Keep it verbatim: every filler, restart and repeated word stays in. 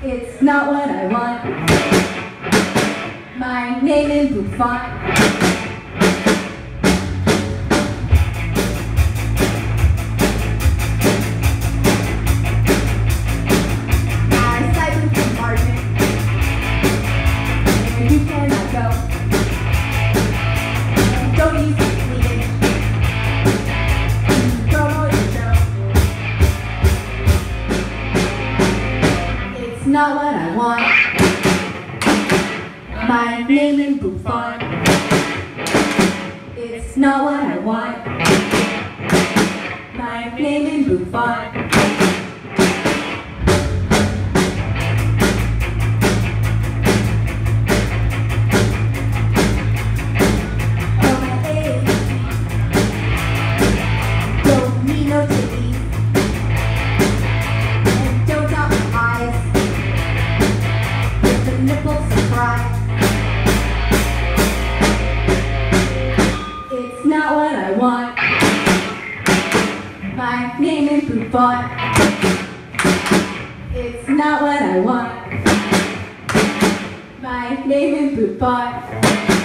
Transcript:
It's not what I want. My name is Boob. I cycle to margin, and you cannot go. And don't use the cleavage. Promo your show. It's not what I want. My name is Boob. It's not what I want. My name is Boob. Oh, my age. Don't need no titties. And don't dot my eyes. With the nipples surprise. It's not what I want. My name is Boob. It's not what I want. My name is Boob.